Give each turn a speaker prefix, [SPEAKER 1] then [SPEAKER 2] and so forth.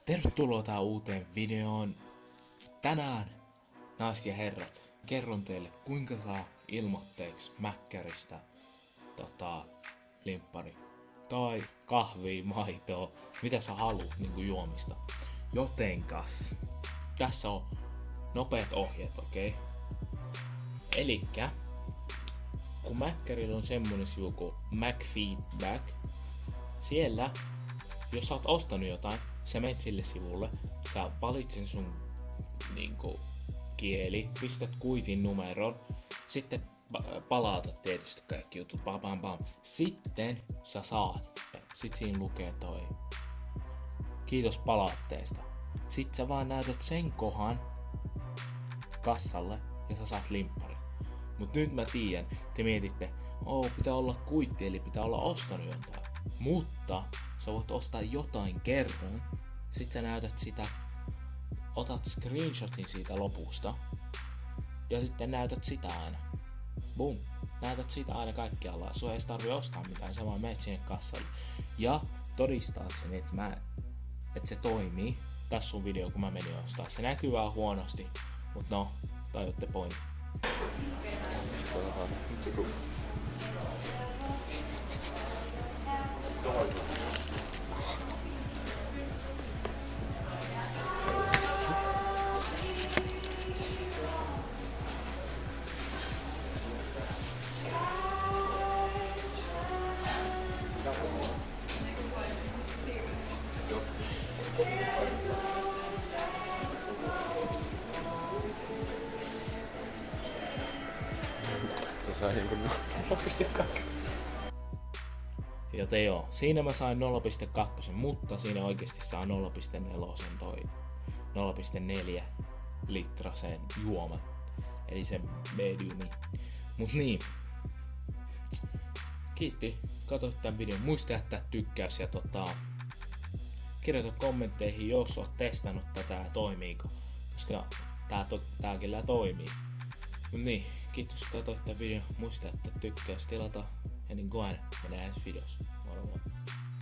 [SPEAKER 1] Tervetuloa tähän uuteen videoon. Tänään, naiset ja herrat, kerron teille kuinka saa ilmoitteeksi Mäkkäristä limppari. Tai kahvia, maitoa, mitä sä haluat juomista. Jotenkas, tässä on nopeat ohjeet, okei? Elikkä, kun Mäkkärillä on semmonen sivu kuin McFeedback, siellä, jos sä oot ostanut jotain, sä menet sille sivulle, sä valitset sun kieli, pistät kuitin numeron, sitten palautat tietysti kaikki jutut, pam. Sitten sä saat, sit siinä lukee toi kiitos palautteesta. Sit sä vaan näytät sen kohan kassalle ja sä saat limpparin. Mut nyt mä tiedän, te mietitte, pitää olla kuitti, eli pitää olla ostanut jotain. Mutta sä voit ostaa jotain kerran, sit sä näytät sitä, otat screenshotin siitä lopusta ja sitten näytät sitä aina. Boom. Näytät sitä aina kaikkialla. Sua ei tarvi ostaa mitään, sä vaan menet sinne kassalle. Ja todistaat sen, että se toimii. Tässä on video, kun mä menin ostaa. Se näkyy vähän huonosti, mutta no, tajutte pointti. Joten joo, siinä mä sain 0.2, mutta siinä oikeesti saa 0.4 toi 0.4 litrasen juoman. Eli se mediumi. Mut niin. Kiitti, katsoit tän videon. Muista jättää tykkäys ja kirjoita kommentteihin, jos oot testannut tätä ja toimiiko. Koska tää kyllä toimii. Mut niin, kiitos katsoit tän videon. Muista jättää tykkäys, tilata. Ja niin kuin aina, mennään ensi videossa. Moro moi.